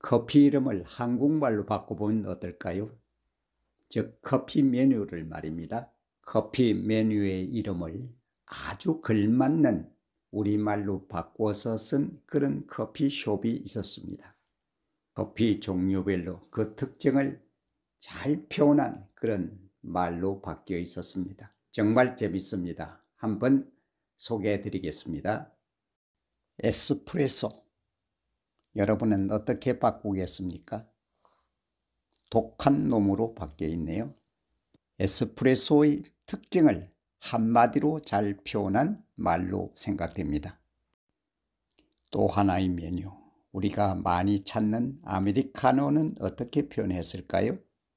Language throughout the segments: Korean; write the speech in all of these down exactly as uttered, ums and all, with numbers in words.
커피 이름을 한국말로 바꿔보면 어떨까요? 즉 커피 메뉴를 말입니다. 커피 메뉴의 이름을 아주 걸맞는 우리말로 바꿔서 쓴 그런 커피숍이 있었습니다. 커피 종류별로 그 특징을 잘 표현한 그런 말로 바뀌어 있었습니다. 정말 재밌습니다. 한번 소개해 드리겠습니다. 에스프레소. 여러분은 어떻게 바꾸겠습니까? 독한 놈으로 바뀌어 있네요. 에스프레소의 특징을 한마디로 잘 표현한 말로 생각됩니다. 또 하나의 메뉴, 우리가 많이 찾는 아메리카노는 어떻게 표현했을까요?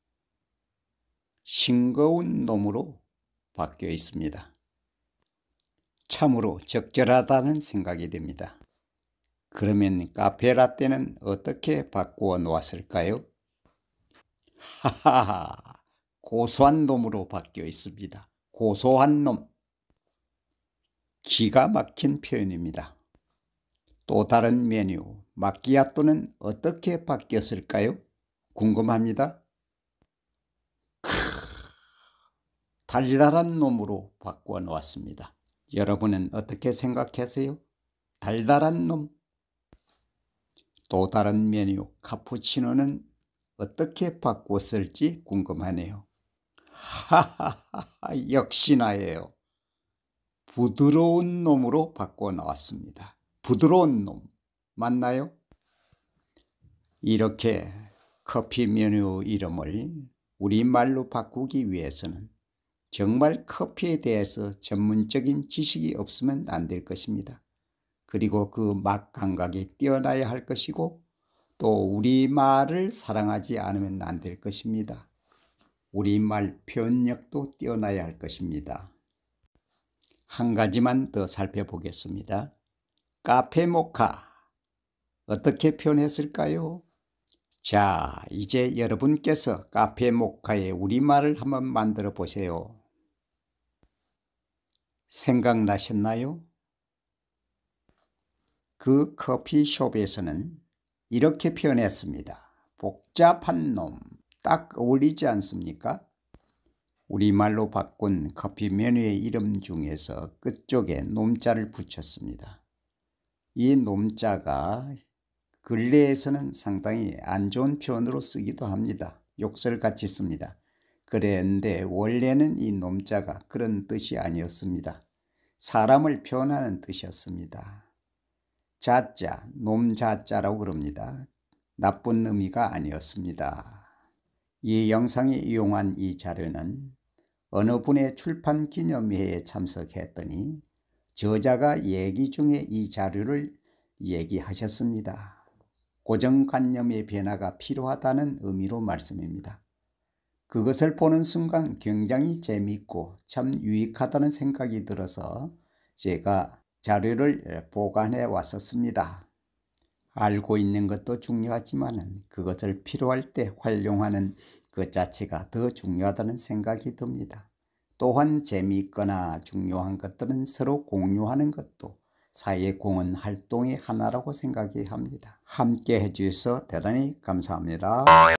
싱거운 놈으로 바뀌어 있습니다. 참으로 적절하다는 생각이 듭니다. 그러면 카페라떼는 어떻게 바꾸어 놓았을까요? 하하하, 고소한 놈으로 바뀌어 있습니다. 고소한 놈. 기가 막힌 표현입니다. 또 다른 메뉴, 마끼아또는 어떻게 바뀌었을까요? 궁금합니다. 크, 달달한 놈으로 바꾸어 놓았습니다. 여러분은 어떻게 생각하세요? 달달한 놈. 또 다른 메뉴, 카푸치노는 어떻게 바꿨을지 궁금하네요. 하하하, 역시나예요. 부드러운 놈으로 바꿔 나왔습니다. 부드러운 놈 맞나요? 이렇게 커피 메뉴 이름을 우리말로 바꾸기 위해서는 정말 커피에 대해서 전문적인 지식이 없으면 안 될 것입니다. 그리고 그 맛 감각이 뛰어나야 할 것이고 또 우리말을 사랑하지 않으면 안 될 것입니다. 우리말 표현력도 뛰어나야 할 것입니다. 한 가지만 더 살펴보겠습니다. 카페 모카 어떻게 표현했을까요? 자, 이제 여러분께서 카페 모카의 우리말을 한번 만들어 보세요. 생각나셨나요? 그 커피숍에서는 이렇게 표현했습니다. 복잡한 놈, 딱 어울리지 않습니까? 우리말로 바꾼 커피 메뉴의 이름 중에서 끝쪽에 놈자를 붙였습니다. 이 놈자가 근래에서는 상당히 안 좋은 표현으로 쓰기도 합니다. 욕설같이 씁니다. 그런데 원래는 이 놈자가 그런 뜻이 아니었습니다. 사람을 표현하는 뜻이었습니다. 자자, 놈자자라고 그럽니다. 나쁜 의미가 아니었습니다. 이 영상에 이용한 이 자료는 어느 분의 출판 기념회에 참석했더니 저자가 얘기 중에 이 자료를 얘기하셨습니다. 고정관념의 변화가 필요하다는 의미로 말씀입니다. 그것을 보는 순간 굉장히 재미있고 참 유익하다는 생각이 들어서 제가 자료를 보관해 왔었습니다. 알고 있는 것도 중요하지만 그것을 필요할 때 활용하는 그 자체가 더 중요하다는 생각이 듭니다. 또한 재미있거나 중요한 것들은 서로 공유하는 것도 사회 공헌 활동의 하나라고 생각이 합니다. 함께 해주셔서 대단히 감사합니다.